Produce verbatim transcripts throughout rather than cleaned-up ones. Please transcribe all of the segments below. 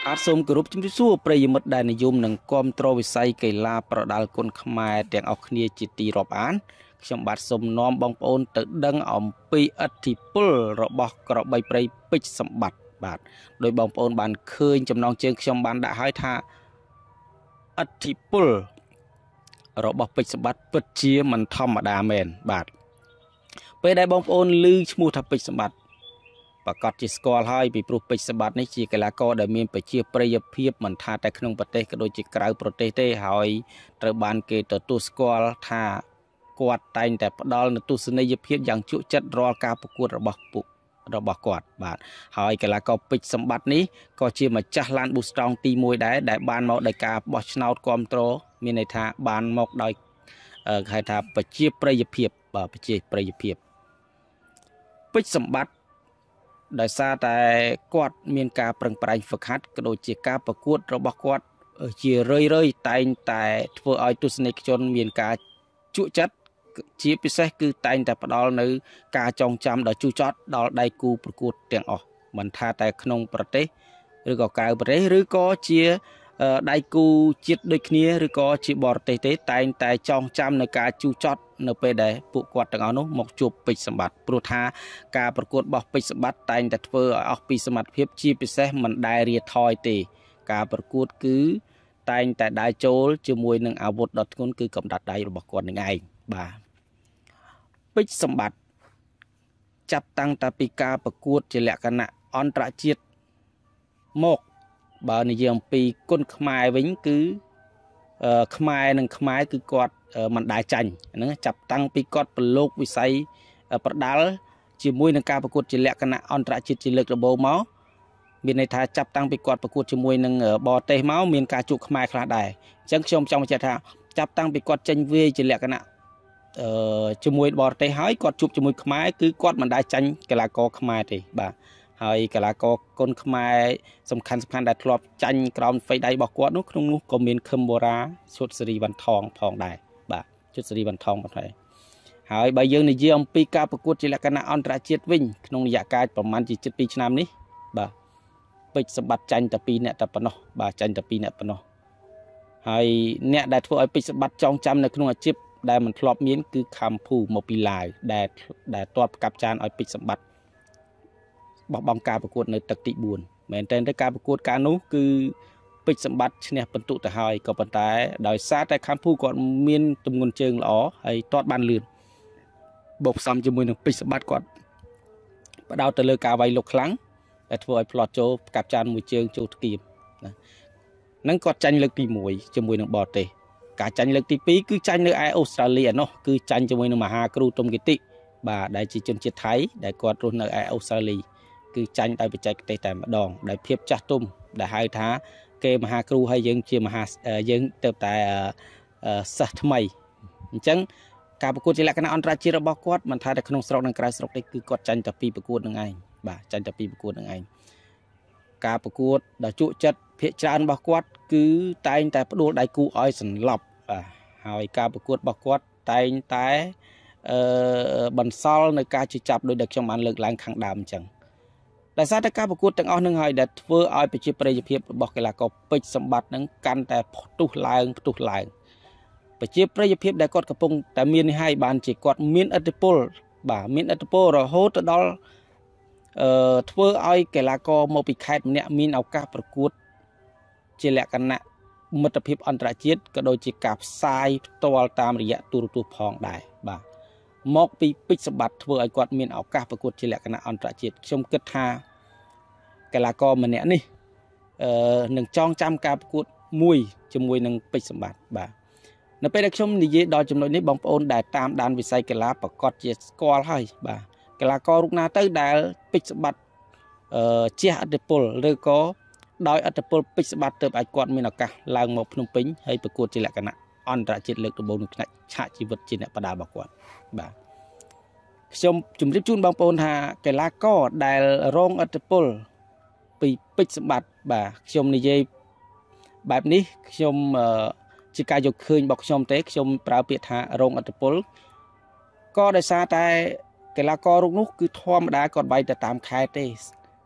อาสมกรุบจุดสู้ประยมดได้ในยุมหนึ่งกอมโตรวิสัยเกลาประดาลคนขมายแต่งเอาคณีจิตตีรอบอ่านชมบัดสมน้อมบองปอนตึกดังอมปีอัติปุลระบอกกระใบไปปิดสมบัติบาทโดยบองปอนบานเคยจำนองเชิงชมบันได้ให้ท่าอัติปุลระบอกปิดสมบัติปิดเชียมันธรรมดาเมนบาทไปได้บองปอนลือชมูทับปิดสมบัติประกอบจิสกอลให้ปีปลุกปิดสมบัติในจีกลาก็ได้มีไปเชียประยเพียบมันท่าแต่ขนมประเทศก็โดยจีกลายประเทศได้หอยตระบานเกตตัวสกอลท่ากวาดแต่งแต่ดอลในตุสเนยเพียบอย่างจุจัดรอการประกวดระบบปุระบบกวาดบาทหอยกลาก็ปิดสมบัตินี้ก็เชียมาจัดลานบุสตองตีมวยได้ได้บานหมอกได้การบอชนาวกอมโตรมีในท่าบานหมอกได้เอ่อใครท่าไปเชียประยเพียบบ่ไปเชียประยเพียบปิดสมบัติได้ซาแต่กวาดมีการปรังปรายฝึกหัดกระโดดจีการประกวดระบบกวาดเชียเรื่อยเรื่อยแต่งแต่เพื่อเอาตุสเนกชนมีการจุจัดชีพิเศษคือแต่งแต่ประดอลในการจองจำดอกจูจอดดอกได้กูประกวดเตียงออกมันท่าแต่ขนมประเทศหรือก็กายประเทศหรือก็เชียได้กูจิตโดยนี้หรือก็ชีบอร์เตเตแต่งแต่จองจำในการจูจอดในไปได้ปุกวาดต่างเอาโน้มกจูบปิดสมบัติปรุธาการประกวดบอกปิดสมบัติแต่งแต่เพื่อออกปิดสมบัติเพียบชีพิเศษมันได้เรียทอยตีการประกวดคือแต่งแต่ได้โจลจมวยหนึ่งอาวุธดอทกุนคือกำดัดได้ระบบกวนยังไงบ่าปิดสมบัติจับตั้งแต่ปีการประกวดจะแหลกกันนะอันตรจิตโมกบ่าในเยี่ยมปีก้นขมายวิ่งคือขมายหนึ่งขมายคือกอดมันได้จันนะจับตั้งปีกอดเป็นโลกวิสัยประดัลจีมวยในการประกวดจะแหลกกันนะอันตรจิตจะเลือกระบบเมาส์มีในท่าจับตั้งปีกอดประกวดจีมวยหนึ่งบ่อเตะเมาส์มีการจุกขมายคลาได้จังชมจองจะท่าจับตั้งปีกอดจันเวจะแหลกกันนะจมวยบอร์เตหายกอดจุบจมวยขมายคือกอดมันได้จันกลากอขมายตีบ่าหายกลากอคนขมายสำคัญสำคัญได้ทลอบจันกราวไฟได้บอกกอดนุ๊กนุ๊กก็มีคำโบราณชุดสรีวันทองทองได้บ่าชุดสรีวันทองแบบไหนหายใบยืนในเยี่ยมปีการประกวดจิลกนาอันตรจิตวิ่งขนมยากายประมาณจีจิตปีชนามนี้บ่าปิดสบัดจันแต่ปีเนี่ยแต่ปนอบ่าจันแต่ปีเนี่ยปนอหายเนี่ยได้ทั่วไอปิดสบัดจองจำในขนมจิบได้มันทลอบมีนคือคำพูโมปีลายได้ได้ตัวกับจานเอาปิดสมบัติบอกบังการประกวดในตติบุญเหมือนแต่ในการประกวดการนู้คือปิดสมบัติเนี่ยบรรทุกแต่หอยก็บรรทายโดยซาแต่คำพูก่อนมีนตุ่มเงินเชิงหล่อให้ตอดบานเลือนบกซ้ำจมูกหนึ่งปิดสมบัติก่อนประดาวตะเลกาไวลกครั้งแต่ถอยพลอดโจกับจานมวยเชิงโจตกีมนั่นก็จันเลือกตีมวยจมูกหนึ่งบอเตการจันเลือกตีปีคือจันในไอออสเตรเลียเนาะคือจันจมูกหนึ่งมหากรูตมกิติบ่าได้จีจนเจ็ดไทยได้กอดรุ่นในไอออสเตรเลียคือจันได้ไปใจเตะแต่มาดองได้เพียบจัดตุ้มได้หายท้าเกมหากรูให้ยังเชียมหายังเติบแต่สัตว์ทำไมจังการประกวดจิลกนาอันตรายจิระบอกกอดมันท้าแต่ขนมสระในกระสระได้คือกอดจันแต่ปีประกวดยังไงบ่าจันแต่ปีประกวดยังไงการประกวดได้จุจัดเพียจานบอกกอดคือแต่งแต่ประดูได้กูอ้อยสันหลับหายการประกวดบอกกอดแต่งแต่บรรซอลในการจุจับโดยเด็กชมันเลิกล้างขังดำจังแต่ซาตการประกวดต่างอ้อนึงหอยเด็ดเพื่อเอาไปจีประโยชน์เพียบบอกกันละก็ปิดสมบัตินั้นกันแต่ตุลายตุลายไปจีประโยชน์เพียบได้กอดกระปงแต่มีนให้บานจีกอดมีนอัตโปลบ่ามีนอัตโปลเราโฮตดอลเอ่อเพื่อเอากันละก็มาปิดขายเนี่ยมีนเอาการประกวดจีแหลกกันนะมัตเพียบอันตรจิตก็โดยจีกับทรายตัวตามระยะตัวตัวพองได้บ่ามอกปีปิดสบัดเพื่อไอ้กอดมีนเอาการประกวดจิแหลกกันนะอันตรจิตชมกึศหากลากรมันเนี่ยนี่หนึ่งจ้องจำการประกวดมวยจมวยหนึ่งปิดสมบัติบ่าในไปได้ชมนี่ดอยจำนวนนี้บางปอนได้ตามดานวิสัยกลาประกอบเจสกอลให้บ่ากลากรลูกนาเตอร์ได้ปิดสมบัติเจียอัตโปลหรือก็ดอยอัตโปลปิดสมบัติเติมไอ้กอดมีนเอาการลางหมกพนมปิ้งให้ประกวดจิแหลกกันนะอันตรจิตเลือกตัวบนขณะชาชีวิตจินประดาบอกว่าบ่าชมจุ่มริบจุนบางปอนหากลาก็ได้ร้องอัตโปลปีปิดสมบัติบ่าชมในเย่แบบนี้ชมจิกายกคืนบอกชมเต็กชมปราเปียธาโรงอัตโปลก็ได้ซาแต่กลากรลูกนุกคือทอมได้ก่อนใบแต่ตามคายเตส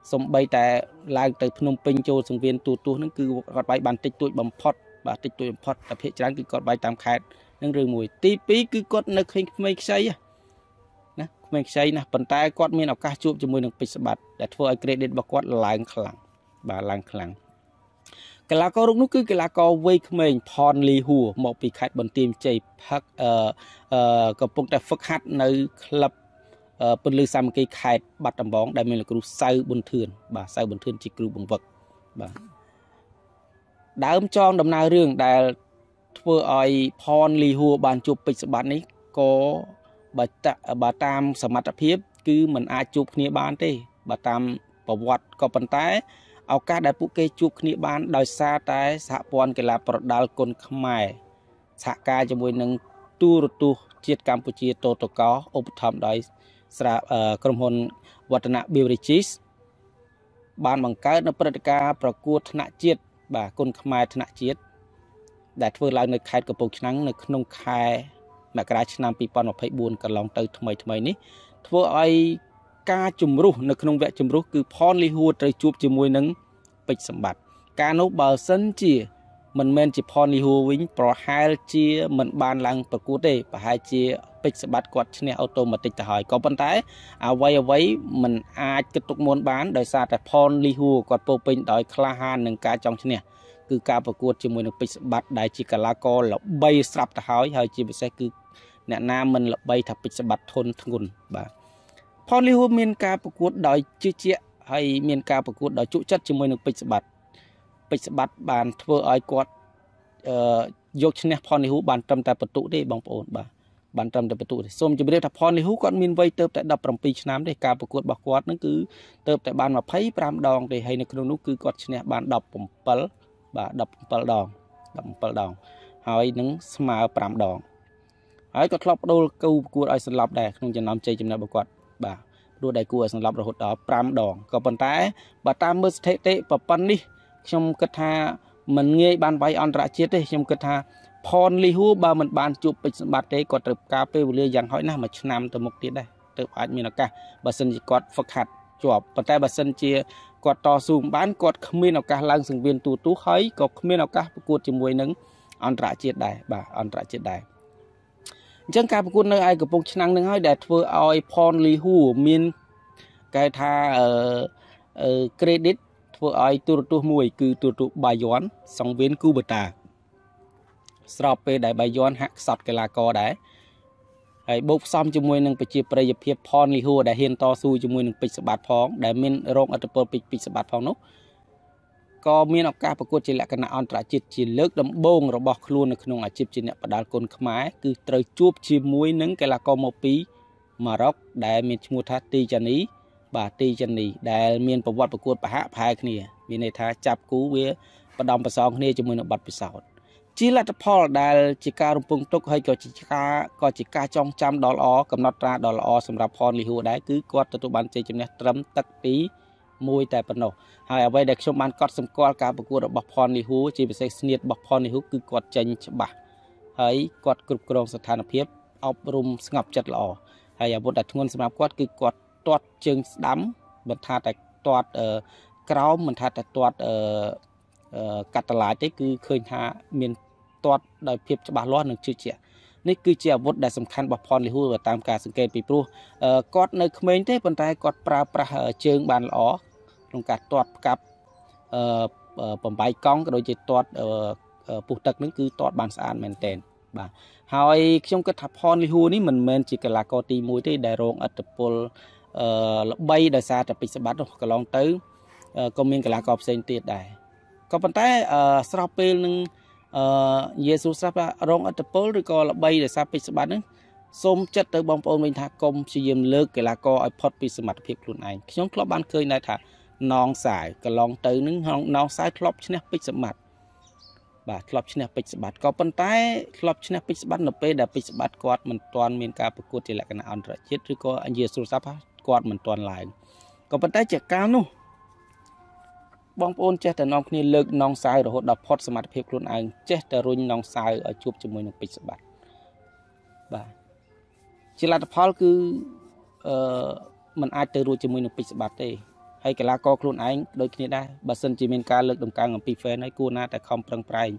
សំបីតែឡើងទៅភ្នំពេញចូលសង្វៀនទូទួហ្នឹងគឺគាត់បាយបានតិចតួចបំផុតបាទតិចតួចបំផុតតែភាគច្រើនគឺគាត់បាយតាមខេត្តនឹងរឿងមួយទីពីរគឺគាត់នៅឃើញក្មេងខ្ចីណាក្មេងខ្ចីណាប៉ុន្តែគាត់មានឱកាសជួបជាមួយនឹងពេជ្រសម្បត្តិដែលធ្វើឲ្យ credit របស់គាត់ឡើងខ្លាំងបាទឡើងខ្លាំងកីឡាកររូបនោះគឺកីឡាករវ័យក្មេងផនលីហួរមកពីខេត្តបន្ទាយមានជ័យផឹកអឺអឺកំពុងតែហ្វឹកហាត់នៅក្លឹបពន្លឺសាមគ្គីខេត្តបាត់ដំបងដែលមានលោកគ្រូសៅប៊ុនធឿនបាទសៅប៊ុនធឿនជាគ្រូបង្វឹកបាទដើមចងដំណើររឿងដែលធ្វើឲ្យផនលីហួរបានជួបពេជ្រសម្បត្តិនេះក៏បើតាបើតាមសមត្ថភាពគឺมันអាចជួបគ្នាបានទេបើតាមប្រវត្តិក៏ប៉ុន្តែឱកាសដែលពួកគេជួបគ្នាបានដោយសារតែសហព័ន្ធកីឡាប្រដាល់គុនខ្មែរសហការជាមួយនឹងទូរទស្សន៍ជាតិកម្ពុជាតូតកោឧបត្ថម្ភដោយស្រាក្រុមហ៊ុនវឌ្ឍនៈ Beverages បានបង្កើតនៅព្រឹត្តិការណ៍ប្រកួតថ្នាក់ជាតិបាទគុនខ្មែរថ្នាក់ជាតិដែលធ្វើឡើងនៅខេត្តកំពង់ឆ្នាំងនៅក្នុងខែមករាឆ្នាំពីរពាន់ម្ភៃបួនកន្លងទៅថ្មីថ្មីនេះធ្វើឲ្យការជំរុះនៅក្នុងវគ្គជំរុះគឺផនលីហួរត្រូវជួបជាមួយនឹងពេជ្រសម្បត្តិការនោះបើសិនជាមិនមែនជាផនលីហួរវិញប្រហែលជាមិនបានឡើងប្រកួតទេប្រហែលជាពេជ្រសម្បត្តិគាត់ឈ្នះអូតូម៉ាទិកទៅហើយក៏ប៉ុន្តែអ្វីអ្វីមិនអាចគិតទុកមុនបានដោយសារតែផនលីហួរគាត់ពោពេញដោយក្លាហាននឹងការចង់ឈ្នះគឺការប្រកួតជាមួយនឹងពេជ្រសម្បត្តិដែលជាកីឡាករល្បីស្រាប់ទៅហើយហើយជាពិសេសគឺអ្នកណាមិនល្បីថាពេជ្រសម្បត្តិធនធ្ងន់បាទផនលីហួរមានការប្រកួតដោយជឿជាក់ហើយមានការប្រកួតដោយជក់ចិត្តជាមួយនឹងពេជ្រសម្បត្តិពេជ្រសម្បត្តិបានធ្វើឲ្យគាត់អឺយកឈ្នះផនលីហួរបានត្រឹមតែបន្ទុទេបងប្អូនបាទបានត្រឹមតែបន្ទុទេសូមជម្រាបថាផនលីហួរគាត់មានវ័យទៅតែដប់ប្រាំពីរឆ្នាំទេការប្រកួតរបស់គាត់ហ្នឹងគឺទៅតែបានម្ភៃប្រាំដងទេហើយនៅក្នុងនោះគឺគាត់ឈ្នះបានដប់ប្រាំbảyបាទដប់ប្រាំbảyដងដប់ប្រាំbảyដងហើយនឹងស្មើប្រាំដងហើយក៏ធ្លាប់បដូរគូប្រកួតឲ្យសន្លប់ដែរក្នុងចំណោមជ័យជំនះរបស់គាត់បាទព្រោះដែលគួរឲ្យសន្លប់រហូតដល់ប្រាំដងក៏ប៉ុន្តែបើតាមមើលស្ថិតិប្រព័ន្ធនេះខ្ញុំគិតថាមិនងាយបានវាយអន្តរជាតិទេខ្ញុំគិតថាផនលីហួរបើមិនបានជួបពេជ្រសម្បត្តិទេគាត់ត្រូវការពេលវេលាយ៉ាងហោចណាស់មួយឆ្នាំទៅមុខទៀតដែរទើបអាចមានឱកាសបើសិនជាគាត់ហ្វឹកហាត់ជាប់ប៉ុន្តែបើសិនជាគាត់តស៊ូមិនបានគាត់គ្មានឱកាសឡើងសង្វៀនទូទូហើយក៏គ្មានឱកាសប្រកួតជាមួយនឹងអន្តរជាតិដែរបាទអន្តរជាតិដែរអញ្ចឹងការប្រកួតនៅឯកំពង់ឆ្នាំងនឹងហើយដែលធ្វើឲ្យផនលីហួរមានគេថាអឺ credit ធ្វើឲ្យទូរទស្សន៍មួយគឺទូរទស្សន៍បាយ័នសង្វៀនគូបតាស្របពេលដែលបាយ័នហាក់ខ្សត់កីឡាករដែរហើយបូកផ្សំជាមួយនឹងប្រជាប្រិយភាពផនលីហួរដែលហ៊ានតស៊ូជាមួយនឹងពេជ្រសម្បត្តិផងដែលមានរងឥទ្ធិពលពេជ្រសម្បត្តិផងនោះក៏មានឱកាសប្រកួតជាលក្ខណៈអន្តរជាតិជាលើកដំបូងរបស់ខ្លួននៅក្នុងអាជីពជាអ្នកបដាល់គុនខ្មែរគឺត្រូវជួបជាមួយនឹងកីឡាករមកពីម៉ារ៉ុកដែលមានឈ្មោះថាទីចានីបាទទីចានីដែលមានប្រវត្តិប្រកួតប្រហាក់ប្រហែលគ្នាមានន័យថាចាប់គូវាបដំប្រសងគ្នាជាមួយនឹងបទពិសោធន៍ជាលទ្ធផលដែលជាការរំពឹងទុកហើយក៏ជាការក៏ជាការចងចាំដ៏ល្អកំណត់ត្រាដ៏ល្អសម្រាប់ផនលីហួរដែរគឺគាត់ទទួលបានជ័យជំនះត្រឹមទឹកទីមួយតែប៉ុណ្ណោះហើយអ្វីដែលខ្ញុំបានកត់សម្គាល់ការប្រកួតរបស់ផនលីហួរជាពិសេសស្នៀតរបស់ផនលីហួរគឺគាត់ចេញច្បាស់ហើយគាត់គ្រប់គ្រងស្ថានភាពអប់រំស្ងប់ចិត្តល្អហើយអាវុធដែលធ្ងន់សម្រាប់គាត់គឺគាត់ទាត់ជើងស្ដាំមិនថាតែទាត់ក្រោមមិនថាតែទាត់កាត់តឡាចទេគឺឃើញថាមានទាត់ដោយភាពច្បាស់លាស់និងជឿជាក់នេះគឺជាអាវុធដែលសំខាន់របស់ផនលីហួរតាមការសង្កេតពីព្រោះគាត់នៅក្មេងទេប៉ុន្តែគាត់ប្រើប្រាស់ជើងបានល្អក្នុងការទាត់ផ្កាប់បំបែកកង់ក៏ដូចជាទាត់ពុះទឹកនឹងគឺទាត់បានស្អាតមែនទែនបាទហើយខ្ញុំគិតថាផនលីហួរនេះមិនមែនជាកីឡាករទីមួយទេដែលរងឥទ្ធិពលអឺល្បីដោយសារតែពេជ្រសម្បត្តិនោះកន្លងទៅក៏មានកីឡាករផ្សេងទៀតដែរក៏ប៉ុន្តែស្របពេលនឹងអឺយេស៊ូស្រាប់ថារងឥទ្ធិពលឬក៏ល្បីដោយសារពេជ្រសម្បត្តិហ្នឹងសូមចិត្តទៅបងប្អូនវិញថាកុំព្យាយាមលើកកីឡាករឲ្យផុតពីសមត្ថភាពខ្លួនឯងខ្ញុំធ្លាប់បានឃើញដែរថាណងសាយកន្លងទៅនឹងណងសាយធ្លាប់ឈ្នះពេជ្រសម្បត្តិបាទធ្លាប់ឈ្នះពេជ្រសម្បត្តិក៏ប៉ុន្តែធ្លាប់ឈ្នះពេជ្រសម្បត្តិនៅពេលដែលពេជ្រសម្បត្តិគាត់មិនទាន់មានការប្រកួតជាលក្ខណៈអន្តរជាតិឬក៏យេស៊ូស្រាប់ថាគាត់មិនទាន់ឡើងក៏ប៉ុន្តែជាកាលនោះបងប្អូនចេះតែនាំគ្នាលើកនងសាយរហូតដល់ផុតសមត្ថភាពខ្លួនឯងចេះតែរុញនងសាយឲ្យជួបជាមួយនឹងពេជ្រសម្បត្តិបាទជាលទ្ធផលគឺអឺมันអាចទៅរួចជាមួយនឹងពេជ្រសម្បត្តិទេហើយកីឡាករខ្លួនឯងដូចគ្នាដែរបើសិនជាមានការលើកដំកើងអំពី fan ហើយគួរណាតែខំប្រឹងប្រែង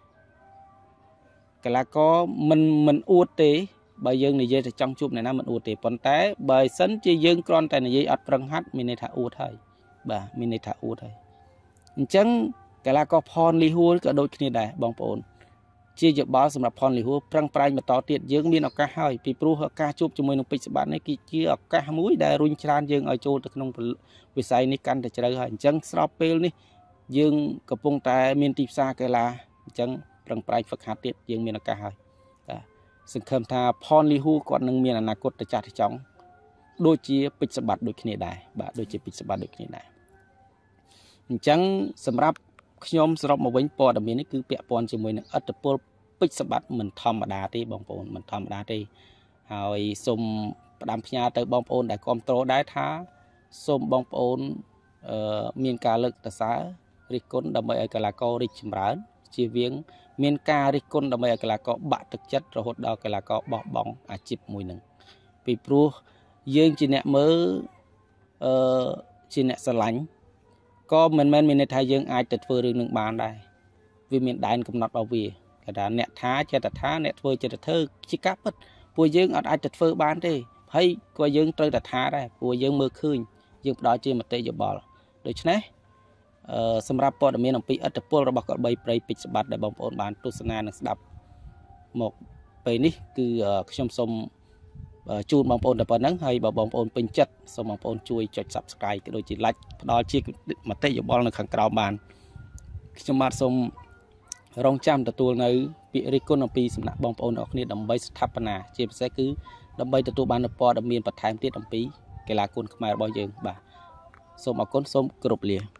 កីឡាករមិនមិនអួតទេបើយើងនិយាយតែចង់ជួបអ្នកណាមិនអួតទេប៉ុន្តែបើសិនជាយើងគ្រាន់តែនិយាយអត់ប្រឹងហាត់មានន័យថាអួតហើយបាទមានន័យថាអួតហើយអញ្ចឹងកីឡាករផនលីហួរក៏ដូចគ្នាដែរបងប្អូនជាយោបល់សម្រាប់ផនលីហួរប្រឹងប្រែងបន្តទៀតយើងមានឱកាសហើយពីព្រោះឱកាសជួបជាមួយនឹងពេជ្រសបាត់នេះគឺជាឱកាសមួយដែលរុញច្រានយើងឲ្យចូលទៅក្នុងវិស័យនេះកាន់តែជ្រៅហើយអញ្ចឹងស្របពេលនេះយើងកំពុងតែមានទីផ្សារកីឡាអញ្ចឹងប្រឹងប្រែងហ្វឹកហាត់ទៀតយើងមានឱកាសហើយបាទសង្ឃឹមថាផនលីហួរគាត់នឹងមានអនាគតទៅចាស់ទៅចង់ដូចជាពេជ្រសបាត់ដូចគ្នាដែរបាទដូចជាពេជ្រសបាត់ដូចគ្នាដែរអញ្ចឹងសម្រាប់ខ្ញុំសរុបមកវិញព័ត៌មាននេះគឺពាក់ព័ន្ធជាមួយនឹងឥទ្ធិពលពេជ្រសបាត់មិនធម្មតាទេបងប្អូនមិនធម្មតាទេហើយសូមផ្ដាំផ្ញើទៅបងប្អូនដែលគ្រប់គ្រងដែរថាសូមបងប្អូនអឺមានការលើកតសើរិះគន់ដើម្បីឲ្យកីឡាកររីកចម្រើនជៀសវាងមានការរិះគន់ដើម្បីឲ្យកីឡាករបាក់ទឹកចិត្តរហូតដល់កីឡាករបោះបង់អាជីពមួយនឹងពីព្រោះយើងជាអ្នកមើលអឺជាអ្នកស្រឡាញ់ក៏មិនមែនមានន័យថាយើងអាចទៅធ្វើរឿងនឹងបានដែរវាមានដែនកំណត់របស់វាគេថាអ្នកថាចេតថាអ្នកធ្វើចេតធ្វើជាការពិតពួកយើងអត់អាចទៅធ្វើបានទេហើយក៏យើងត្រូវតែថាដែរពួកយើងមើលឃើញយើងផ្ដល់ជាមតិយោបល់ដូច្នេះអឺសម្រាប់ព័ត៌មានអំពីឥទ្ធិពលរបស់កល្បីព្រៃពេជ្រសបាត់ដែលបងប្អូនបានទស្សនានិងស្ដាប់មកពេលនេះគឺខ្ញុំសូមជូនបងប្អូនតែប៉ុណ្្នឹងហើយបើបងប្អូនពេញចិត្តសូមបងប្អូនជួយចុច Subscribe ក៏ដូចជា Like ផ្ដល់ជាមតិយោបល់នៅខាងក្រោមបានខ្ញុំបាទសូមរងចាំទទួលនៅពាក្យរិះគន់អំពីសំណាក់បងប្អូនអរគ្នាដើម្បីស្ថាបនាជាពិសេសគឺដើម្បីទទួលបានព័ត៌មានបន្ថែមទៀតអំពីកីឡាគុនខ្មែររបស់យើងបាទសូមអរគុណសូមគោរពលា